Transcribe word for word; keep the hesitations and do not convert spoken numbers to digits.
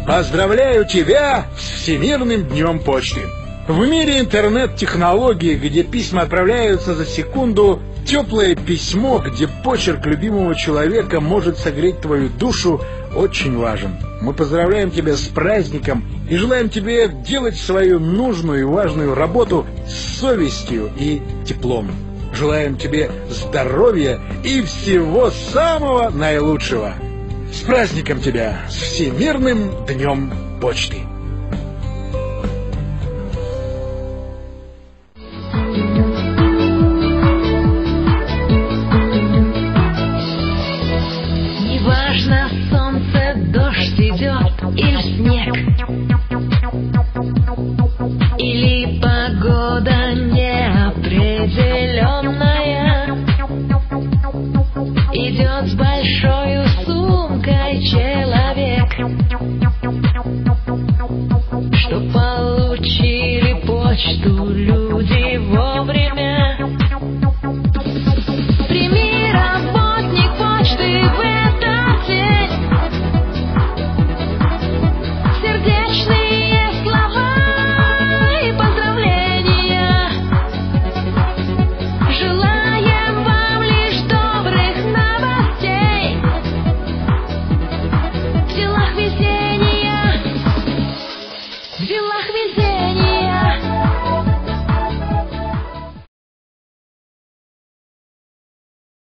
Поздравляю тебя с Всемирным днем почты! В мире интернет-технологий, где письма отправляются за секунду, теплое письмо, где почерк любимого человека может согреть твою душу, очень важен. Мы поздравляем тебя с праздником и желаем тебе делать свою нужную и важную работу с совестью и теплом. Желаем тебе здоровья и всего самого наилучшего. С праздником тебя, с Всемирным днем почты! Неважно, солнце, дождь идет или снег, или погода неопределенная, идет с большой сумкой человек, что получили почту люди вовремя.